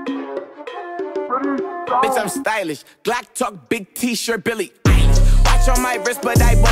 Bitch, I'm stylish. Glock talk, big t-shirt, Billy. Watch on my wrist, but I